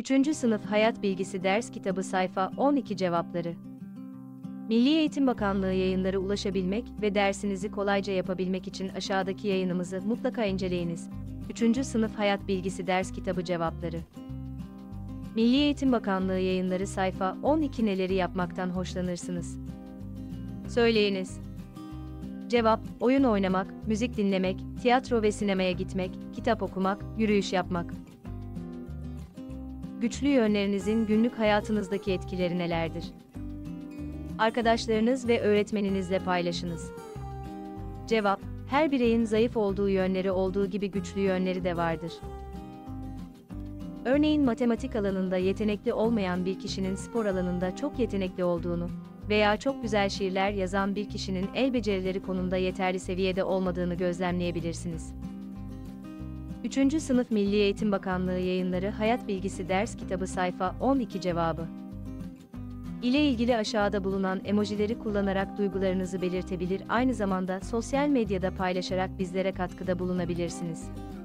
3. Sınıf Hayat Bilgisi Ders Kitabı Sayfa 12 Cevapları. Milli Eğitim Bakanlığı yayınları ulaşabilmek ve dersinizi kolayca yapabilmek için aşağıdaki yayınımızı mutlaka inceleyiniz. 3. Sınıf Hayat Bilgisi Ders Kitabı Cevapları. Milli Eğitim Bakanlığı yayınları sayfa 12 neleri yapmaktan hoşlanırsınız? Söyleyiniz. Cevap: oyun oynamak, müzik dinlemek, tiyatro ve sinemaya gitmek, kitap okumak, yürüyüş yapmak. Güçlü yönlerinizin günlük hayatınızdaki etkileri nelerdir? Arkadaşlarınız ve öğretmeninizle paylaşınız. Cevap: her bireyin zayıf olduğu yönleri olduğu gibi güçlü yönleri de vardır. Örneğin matematik alanında yetenekli olmayan bir kişinin spor alanında çok yetenekli olduğunu veya çok güzel şiirler yazan bir kişinin el becerileri konusunda yeterli seviyede olmadığını gözlemleyebilirsiniz. 3. Sınıf Milli Eğitim Bakanlığı yayınları Hayat Bilgisi Ders Kitabı sayfa 12 cevabı ile ilgili aşağıda bulunan emojileri kullanarak duygularınızı belirtebilir, aynı zamanda sosyal medyada paylaşarak bizlere katkıda bulunabilirsiniz.